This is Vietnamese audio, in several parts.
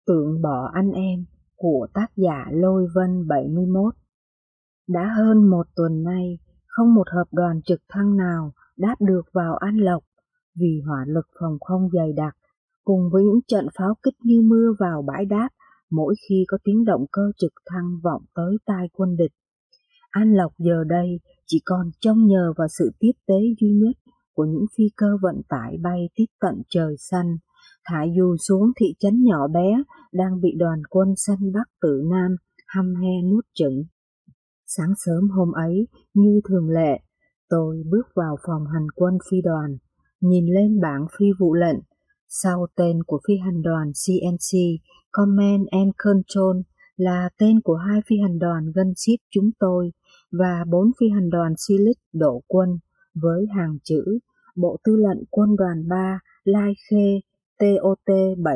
Tượng bọ anh em của tác giả Lôi Vân 71. Đã hơn một tuần nay, không một hợp đoàn trực thăng nào đáp được vào An Lộc vì hỏa lực phòng không dày đặc, cùng với những trận pháo kích như mưa vào bãi đáp mỗi khi có tiếng động cơ trực thăng vọng tới tai quân địch. An Lộc giờ đây chỉ còn trông nhờ vào sự tiếp tế duy nhất của những phi cơ vận tải bay tít tận trời xanh, thả dù xuống thị trấn nhỏ bé đang bị đoàn quân săn Bắc Tử Nam hăm he nuốt chửng. Sáng sớm hôm ấy, như thường lệ, tôi bước vào phòng hành quân phi đoàn, nhìn lên bảng phi vụ lệnh. Sau tên của phi hành đoàn CNC, Command and Control, là tên của 2 phi hành đoàn gunship chúng tôi và 4 phi hành đoàn Silich đổ quân với hàng chữ Bộ Tư lệnh Quân đoàn 3 Lai Khê TOT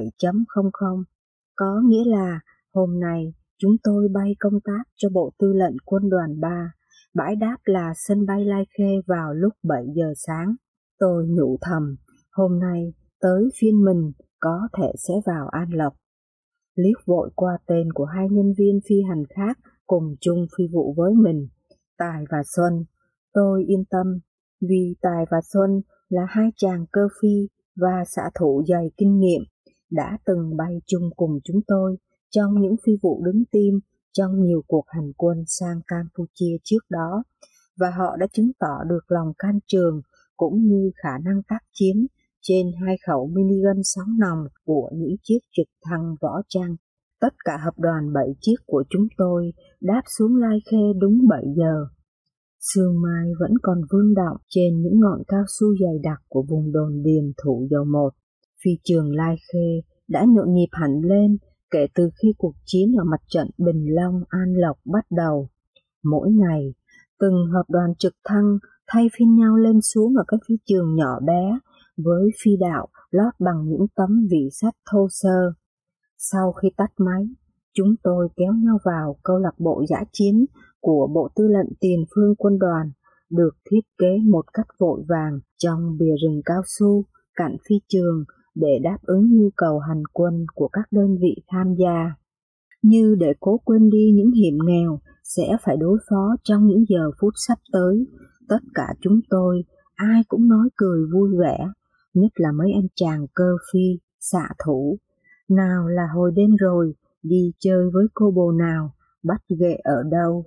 7.00, có nghĩa là hôm nay chúng tôi bay công tác cho Bộ Tư lệnh Quân đoàn 3, bãi đáp là sân bay Lai Khê vào lúc 7 giờ sáng. Tôi nhủ thầm, hôm nay tới phiên mình có thể sẽ vào An Lộc. Liếc vội qua tên của 2 nhân viên phi hành khác cùng chung phi vụ với mình, Tài và Xuân. Tôi yên tâm, vì Tài và Xuân là 2 chàng cơ phi và xạ thủ dày kinh nghiệm, đã từng bay chung cùng chúng tôi trong những phi vụ đứng tim trong nhiều cuộc hành quân sang Campuchia trước đó, và họ đã chứng tỏ được lòng can trường cũng như khả năng tác chiến trên 2 khẩu minigun 6 nòng của những chiếc trực thăng võ trang. Tất cả hợp đoàn 7 chiếc của chúng tôi đáp xuống Lai Khê đúng 7 giờ. Sương mai vẫn còn vương đọng trên những ngọn cao su dày đặc của vùng đồn điền Thủ Dầu Một. Phi trường Lai Khê đã nhộn nhịp hẳn lên kể từ khi cuộc chiến ở mặt trận Bình Long An Lộc bắt đầu. Mỗi ngày, từng hợp đoàn trực thăng thay phiên nhau lên xuống ở các phi trường nhỏ bé với phi đạo lót bằng những tấm vỉ sắt thô sơ. Sau khi tắt máy, chúng tôi kéo nhau vào câu lạc bộ dã chiến của Bộ Tư lệnh Tiền phương Quân đoàn, được thiết kế một cách vội vàng trong bìa rừng cao su cạnh phi trường để đáp ứng nhu cầu hành quân của các đơn vị tham gia. Như để cố quên đi những hiểm nghèo sẽ phải đối phó trong những giờ phút sắp tới, tất cả chúng tôi ai cũng nói cười vui vẻ, nhất là mấy anh chàng cơ phi, xạ thủ. Nào là hồi đêm rồi, đi chơi với cô bồ nào, bắt ghệ ở đâu.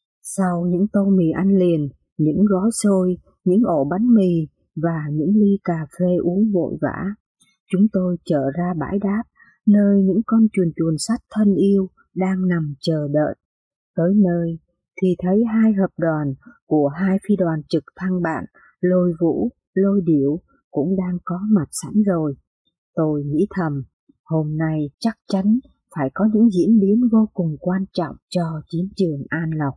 Sau những tô mì ăn liền, những gói xôi, những ổ bánh mì và những ly cà phê uống vội vã, chúng tôi trở ra bãi đáp, nơi những con chuồn chuồn sắt thân yêu đang nằm chờ đợi. Tới nơi thì thấy 2 hợp đoàn của 2 phi đoàn trực thăng bạn Lôi Vũ, Lôi Điểu cũng đang có mặt sẵn rồi. Tôi nghĩ thầm, hôm nay chắc chắn phải có những diễn biến vô cùng quan trọng cho chiến trường An Lộc.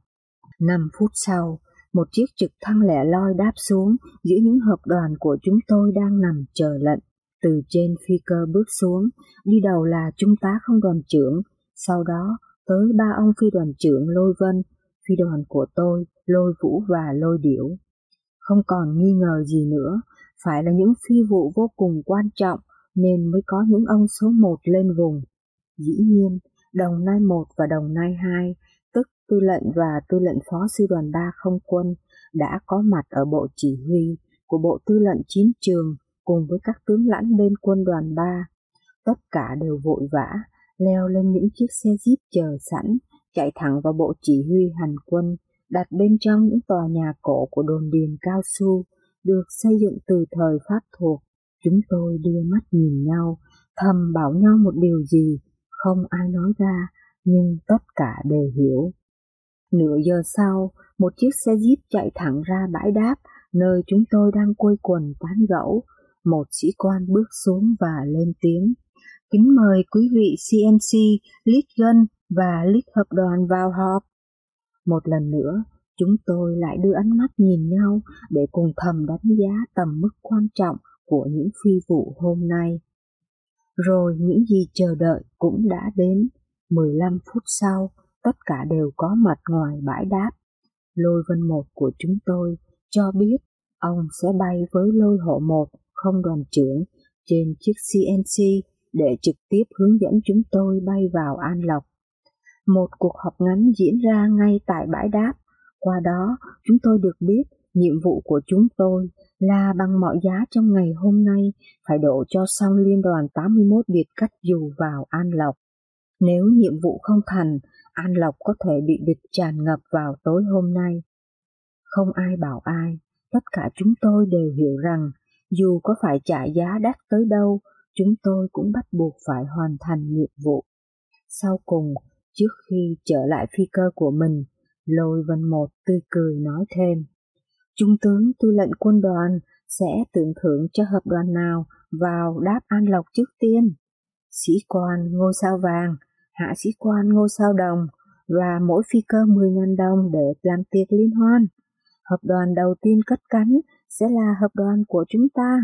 5 phút sau, một chiếc trực thăng lẻ loi đáp xuống giữa những hợp đoàn của chúng tôi đang nằm chờ lệnh. Từ trên phi cơ bước xuống, đi đầu là trung tá không đoàn trưởng, sau đó tới 3 ông phi đoàn trưởng Lôi Vân, phi đoàn của tôi, Lôi Vũ và Lôi Điểu. Không còn nghi ngờ gì nữa, phải là những phi vụ vô cùng quan trọng nên mới có những ông số 1 lên vùng. Dĩ nhiên, Đồng Nai 1 và Đồng Nai 2, tức tư lệnh và tư lệnh phó sư đoàn 3 không quân, đã có mặt ở bộ chỉ huy của Bộ Tư lệnh Chiến trường cùng với các tướng lãnh bên quân đoàn 3. Tất cả đều vội vã leo lên những chiếc xe jeep chờ sẵn, chạy thẳng vào bộ chỉ huy hành quân, đặt bên trong những tòa nhà cổ của đồn điền cao su, được xây dựng từ thời Pháp thuộc. Chúng tôi đưa mắt nhìn nhau, thầm bảo nhau một điều gì, không ai nói ra, nhưng tất cả đều hiểu. Nửa giờ sau, một chiếc xe jeep chạy thẳng ra bãi đáp, nơi chúng tôi đang quây quần tán gẫu. Một sĩ quan bước xuống và lên tiếng, kính mời quý vị CNC, Lead Gun và Lead hợp đoàn vào họp. Một lần nữa, chúng tôi lại đưa ánh mắt nhìn nhau để cùng thầm đánh giá tầm mức quan trọng của những phi vụ hôm nay. Rồi những gì chờ đợi cũng đã đến. 15 phút sau, tất cả đều có mặt ngoài bãi đáp. Lôi Vân 1 của chúng tôi cho biết ông sẽ bay với Lôi Hộ 1 không đoàn trưởng trên chiếc CNC để trực tiếp hướng dẫn chúng tôi bay vào An Lộc. Một cuộc họp ngắn diễn ra ngay tại bãi đáp. Qua đó, chúng tôi được biết nhiệm vụ của chúng tôi là bằng mọi giá trong ngày hôm nay phải đổ cho xong Liên đoàn 81 biệt cách dù vào An Lộc. Nếu nhiệm vụ không thành, An Lộc có thể bị địch tràn ngập vào tối hôm nay. Không ai bảo ai, tất cả chúng tôi đều hiểu rằng dù có phải trả giá đắt tới đâu, chúng tôi cũng bắt buộc phải hoàn thành nhiệm vụ. Sau cùng, trước khi trở lại phi cơ của mình, Lôi Vân Một tươi cười nói thêm: Trung tướng tư lệnh quân đoàn sẽ tưởng thưởng cho hợp đoàn nào vào đáp An Lộc trước tiên? Sĩ quan ngôi sao vàng, hạ sĩ quan ngôi sao đồng và mỗi phi cơ 10.000 đồng để làm tiệc liên hoan. Hợp đoàn đầu tiên cất cánh sẽ là hợp đoàn của chúng ta.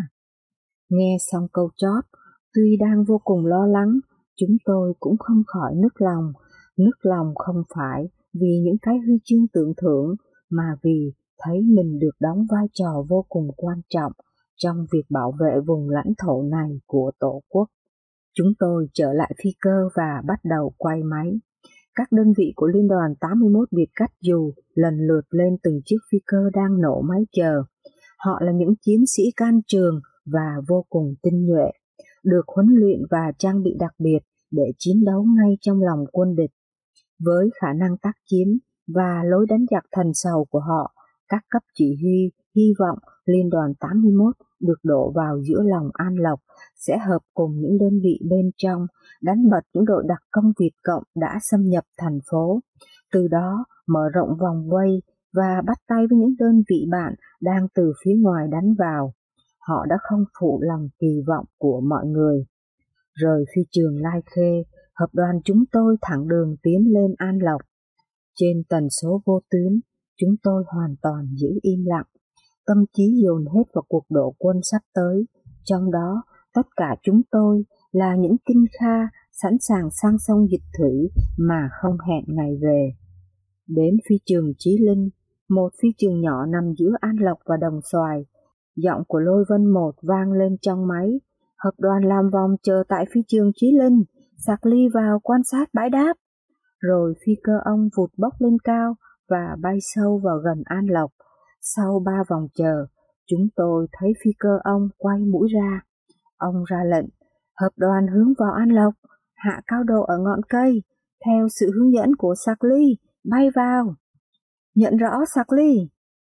Nghe xong câu chót, tuy đang vô cùng lo lắng, chúng tôi cũng không khỏi nức lòng. Nức lòng không phải vì những cái huy chương tưởng thưởng, mà vì thấy mình được đóng vai trò vô cùng quan trọng trong việc bảo vệ vùng lãnh thổ này của Tổ quốc. Chúng tôi trở lại phi cơ và bắt đầu quay máy. Các đơn vị của Liên đoàn 81 biệt cách dù lần lượt lên từng chiếc phi cơ đang nổ máy chờ. Họ là những chiến sĩ can trường và vô cùng tinh nhuệ, được huấn luyện và trang bị đặc biệt để chiến đấu ngay trong lòng quân địch. Với khả năng tác chiến và lối đánh giặc thần sầu của họ, các cấp chỉ huy hy vọng Liên đoàn 81 được đổ vào giữa lòng An Lộc sẽ hợp cùng những đơn vị bên trong đánh bật những đội đặc công Việt Cộng đã xâm nhập thành phố, từ đó mở rộng vòng vây và bắt tay với những đơn vị bạn đang từ phía ngoài đánh vào. Họ đã không phụ lòng kỳ vọng của mọi người. Rời phi trường Lai Khê, hợp đoàn chúng tôi thẳng đường tiến lên An Lộc. Trên tần số vô tuyến, chúng tôi hoàn toàn giữ im lặng, tâm trí dồn hết vào cuộc đổ quân sắp tới. Trong đó, tất cả chúng tôi là những kinh kha sẵn sàng sang sông dịch thủy mà không hẹn ngày về. Đến phi trường Chí Linh, một phi trường nhỏ nằm giữa An Lộc và Đồng Xoài. Giọng của Lôi Vân Một vang lên trong máy: Hợp đoàn làm vòng chờ tại phi trường Chí Linh, Sạc Ly vào quan sát bãi đáp. Rồi phi cơ ông vụt bốc lên cao và bay sâu vào gần An Lộc. Sau 3 vòng chờ, chúng tôi thấy phi cơ ông quay mũi ra. Ông ra lệnh: hợp đoàn hướng vào An Lộc, hạ cao độ ở ngọn cây, theo sự hướng dẫn của Sạc Ly, bay vào. Nhận rõ Sạc Ly.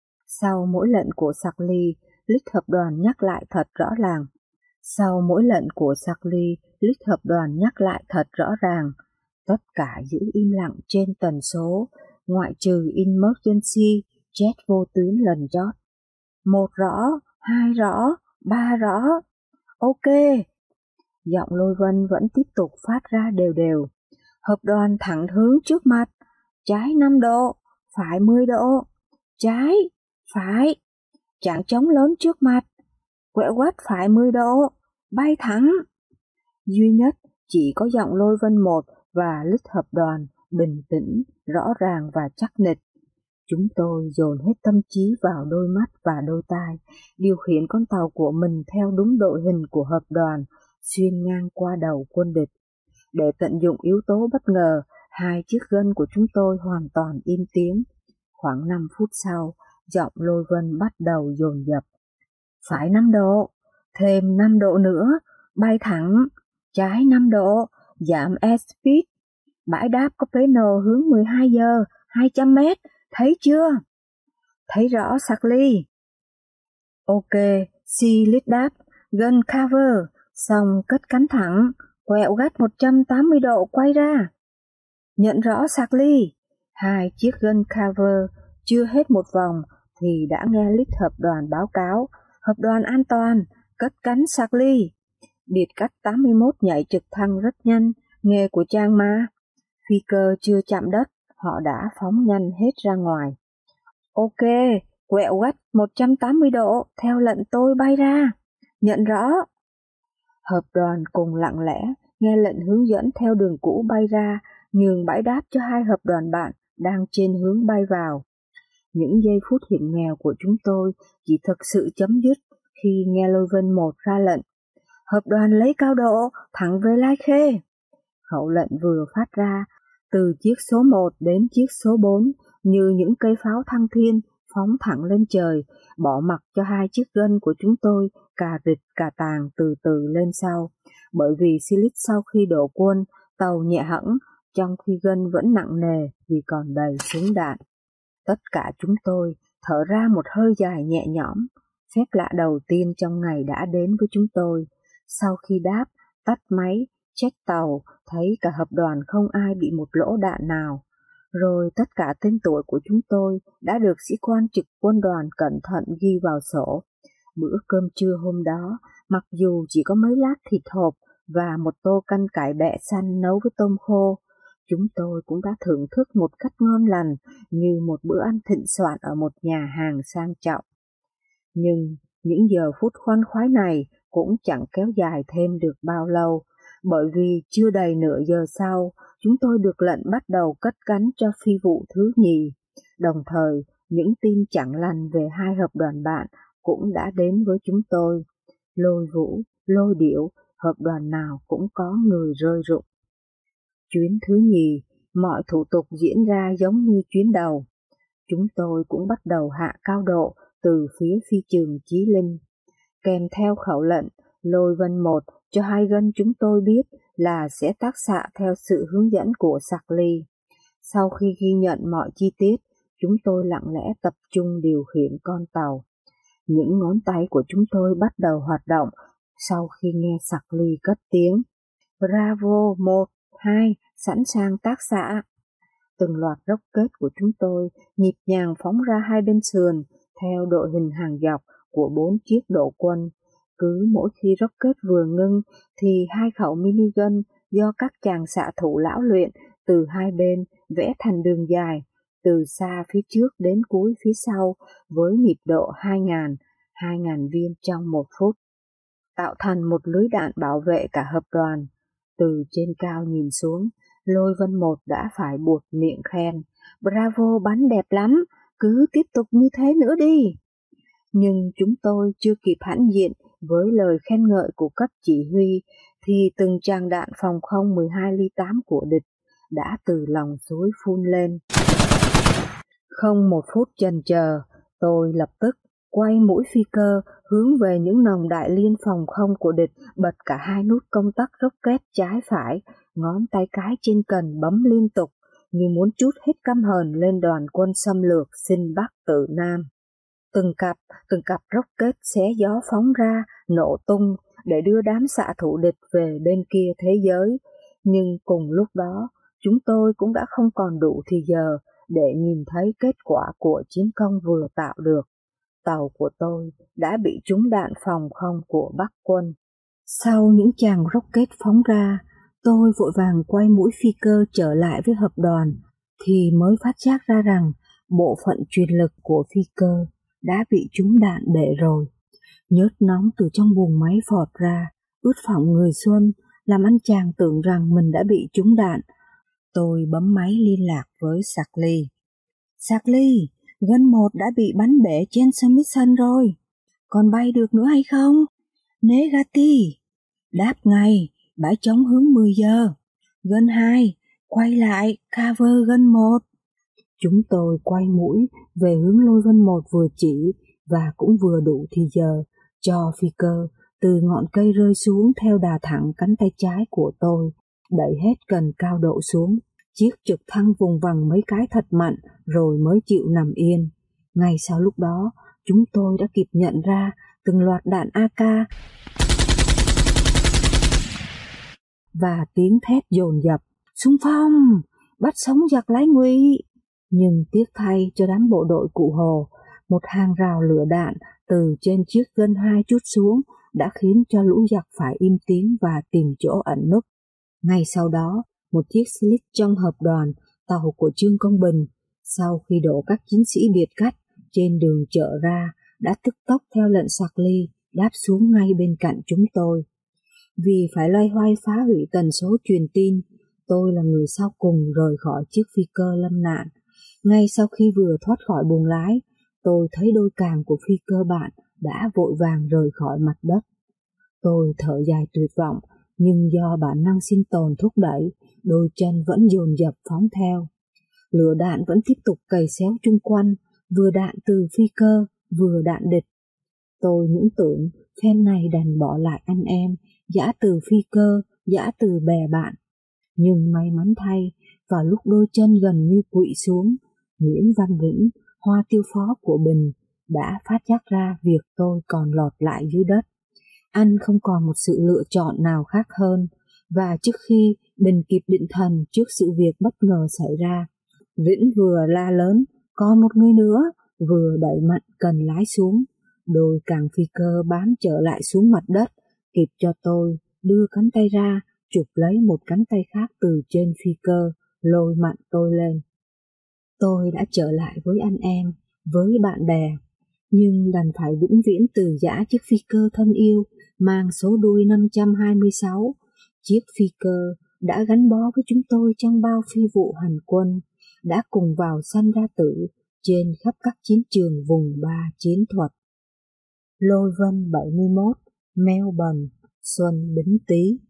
Sau mỗi lệnh của Sạc Ly, lít hợp đoàn nhắc lại thật rõ ràng. Sau mỗi lệnh của Sạc Ly, lít hợp đoàn nhắc lại thật rõ ràng. Tất cả giữ im lặng trên tần số, ngoại trừ emergency, jet vô tuyến lần chót. 1 rõ, 2 rõ, 3 rõ. Ok. Giọng Lôi Vân vẫn tiếp tục phát ra đều đều. Hợp đoàn thẳng hướng trước mặt, trái 5 độ, phải 10 độ, trái, phải, chảng trống lớn trước mặt, quẹo quắt phải 10 độ, bay thẳng. Duy nhất chỉ có giọng Lôi Vân Một và lít hợp đoàn bình tĩnh, rõ ràng và chắc nịch. Chúng tôi dồn hết tâm trí vào đôi mắt và đôi tai, điều khiển con tàu của mình theo đúng đội hình của hợp đoàn, xuyên ngang qua đầu quân địch. Để tận dụng yếu tố bất ngờ, 2 chiếc gân của chúng tôi hoàn toàn im tiếng. Khoảng 5 phút sau, giọng Lôi Vân bắt đầu dồn dập. Phải 5 độ, thêm 5 độ nữa, bay thẳng, trái 5 độ, giảm airspeed. Bãi đáp có PN hướng 12 giờ, 200 mét, thấy chưa? Thấy rõ Sạc Ly. Ok, see lead đáp, gun cover, xong cất cánh thẳng, quẹo gắt 180 độ quay ra. Nhận rõ Sạc Ly. 2 chiếc gun cover chưa hết một vòng thì đã nghe lít hợp đoàn báo cáo, hợp đoàn an toàn, cất cánh Sạc Ly. Biệt cách 81 nhảy trực thăng rất nhanh, nghề của Trang mà. Phi cơ chưa chạm đất, họ đã phóng nhanh hết ra ngoài. Ok, quẹo gắt 180 độ, theo lệnh tôi bay ra. Nhận rõ. Hợp đoàn cùng lặng lẽ, nghe lệnh hướng dẫn theo đường cũ bay ra, nhường bãi đáp cho 2 hợp đoàn bạn đang trên hướng bay vào. Những giây phút hiểm nghèo của chúng tôi chỉ thực sự chấm dứt khi nghe Lôi Vân Một ra lệnh. hợp đoàn lấy cao độ, thẳng về Lai Khê. Khẩu lệnh vừa phát ra, từ chiếc số 1 đến chiếc số 4 như những cây pháo thăng thiên phóng thẳng lên trời, bỏ mặc cho hai chiếc gân của chúng tôi cà rịch cà tàng từ từ lên sau. Bởi vì Silic sau khi đổ quân, tàu nhẹ hẫng, trong khi gân vẫn nặng nề vì còn đầy súng đạn. Tất cả chúng tôi thở ra một hơi dài nhẹ nhõm. Phép lạ đầu tiên trong ngày đã đến với chúng tôi. Sau khi đáp, tắt máy, check tàu, thấy cả hợp đoàn không ai bị một lỗ đạn nào. Rồi tất cả tên tuổi của chúng tôi đã được sĩ quan trực quân đoàn cẩn thận ghi vào sổ. Bữa cơm trưa hôm đó, mặc dù chỉ có mấy lát thịt hộp và một tô canh cải bẹ xanh nấu với tôm khô, chúng tôi cũng đã thưởng thức một cách ngon lành như một bữa ăn thịnh soạn ở một nhà hàng sang trọng. Nhưng những giờ phút khoan khoái này cũng chẳng kéo dài thêm được bao lâu, bởi vì chưa đầy nửa giờ sau, chúng tôi được lệnh bắt đầu cất cánh cho phi vụ thứ nhì. Đồng thời, những tin chẳng lành về hai hợp đoàn bạn cũng đã đến với chúng tôi. Lôi Vũ, Lôi Điểu, hợp đoàn nào cũng có người rơi rụng. Chuyến thứ nhì, mọi thủ tục diễn ra giống như chuyến đầu. Chúng tôi cũng bắt đầu hạ cao độ từ phía phi trường Chí Linh. Kèm theo khẩu lệnh, Lôi Vân 1 cho hai gân chúng tôi biết là sẽ tác xạ theo sự hướng dẫn của Sạc Ly. Sau khi ghi nhận mọi chi tiết, chúng tôi lặng lẽ tập trung điều khiển con tàu. Những ngón tay của chúng tôi bắt đầu hoạt động sau khi nghe Sạc Ly cất tiếng. Bravo 1, 2, sẵn sàng tác xạ. Từng loạt rocket của chúng tôi nhịp nhàng phóng ra hai bên sườn theo đội hình hàng dọc của 4 chiếc độ quân. Cứ mỗi khi rocket vừa ngưng thì hai khẩu minigun do các chàng xạ thủ lão luyện từ hai bên vẽ thành đường dài, từ xa phía trước đến cuối phía sau với nhịp độ 2.000 viên trong 1 phút, tạo thành một lưới đạn bảo vệ cả hợp đoàn. Từ trên cao nhìn xuống, Lôi Vân 1 đã phải buột miệng khen, bravo, bắn đẹp lắm, cứ tiếp tục như thế nữa đi. Nhưng chúng tôi chưa kịp hãnh diện với lời khen ngợi của cấp chỉ huy, thì từng tràng đạn phòng không 12 ly 8 của địch đã từ lòng suối phun lên. Không một phút chần chờ, tôi lập tức quay mũi phi cơ hướng về những nòng đại liên phòng không của địch, bật cả hai nút công tắc rocket trái phải, ngón tay cái trên cần bấm liên tục như muốn trút hết căm hờn lên đoàn quân xâm lược xin Bắc tự Nam. Từng cặp rocket xé gió phóng ra, nổ tung để đưa đám xạ thủ địch về bên kia thế giới. Nhưng cùng lúc đó, chúng tôi cũng đã không còn đủ thì giờ để nhìn thấy kết quả của chiến công vừa tạo được. Tàu của tôi đã bị trúng đạn phòng không của Bắc quân. Sau những tràng rocket phóng ra, tôi vội vàng quay mũi phi cơ trở lại với hợp đoàn, thì mới phát giác ra rằng bộ phận truyền lực của phi cơ đã bị trúng đạn bể rồi. Nhớt nóng từ trong buồng máy phọt ra, ướt phỏng người Xuân, làm anh chàng tưởng rằng mình đã bị trúng đạn. Tôi bấm máy liên lạc với Sạc Ly. Sạc Ly, Gân 1 đã bị bắn bể trên Smithson rồi. Còn bay được nữa hay không? Negati. Đáp ngay, bãi trống hướng 10 giờ. Gân 2, quay lại, cover Gân 1. Chúng tôi quay mũi về hướng Lôi Vân 1 vừa chỉ và cũng vừa đủ thì giờ cho phi cơ từ ngọn cây rơi xuống theo đà thẳng cánh tay trái của tôi, đẩy hết cần cao độ xuống. Chiếc trực thăng vùng vằng mấy cái thật mạnh rồi mới chịu nằm yên. Ngay sau lúc đó, chúng tôi đã kịp nhận ra từng loạt đạn AK và tiếng thét dồn dập, xung phong, bắt sống giặc lái ngụy. Nhưng tiếc thay cho đám bộ đội Cụ Hồ, một hàng rào lửa đạn từ trên chiếc Gân 2 trút xuống đã khiến cho lũ giặc phải im tiếng và tìm chỗ ẩn núp. Ngay sau đó, một chiếc Slick trong hợp đoàn, tàu của Trương Công Bình, sau khi đổ các chiến sĩ biệt cách trên đường chợ ra, đã tức tốc theo lệnh Sạc Ly đáp xuống ngay bên cạnh chúng tôi. Vì phải loay hoay phá hủy tần số truyền tin, tôi là người sau cùng rời khỏi chiếc phi cơ lâm nạn. Ngay sau khi vừa thoát khỏi buồng lái, tôi thấy đôi càng của phi cơ bạn đã vội vàng rời khỏi mặt đất. Tôi thở dài tuyệt vọng, nhưng do bản năng sinh tồn thúc đẩy, đôi chân vẫn dồn dập phóng theo. Lửa đạn vẫn tiếp tục cày xéo chung quanh, vừa đạn từ phi cơ, vừa đạn địch. Tôi những tưởng phen này đành bỏ lại anh em, giã từ phi cơ, giã từ bè bạn. Nhưng may mắn thay, vào lúc đôi chân gần như quỵ xuống, Nguyễn Văn Vĩnh, hoa tiêu phó của Bình, đã phát giác ra việc tôi còn lọt lại dưới đất. Anh không còn một sự lựa chọn nào khác hơn, và trước khi Bình kịp định thần trước sự việc bất ngờ xảy ra, Vĩnh vừa la lớn, còn một người nữa, vừa đẩy mạnh cần lái xuống. Đôi càng phi cơ bám trở lại xuống mặt đất, kịp cho tôi đưa cánh tay ra, chụp lấy một cánh tay khác từ trên phi cơ, lôi mạnh tôi lên. Tôi đã trở lại với anh em, với bạn bè, nhưng đành phải vĩnh viễn từ giã chiếc phi cơ thân yêu mang số đuôi 526, chiếc phi cơ đã gắn bó với chúng tôi trong bao phi vụ hành quân, đã cùng vào sanh ra tử trên khắp các chiến trường vùng 3 chiến thuật. Lôi Vân 71, Melbourne, Xuân Bính Tý.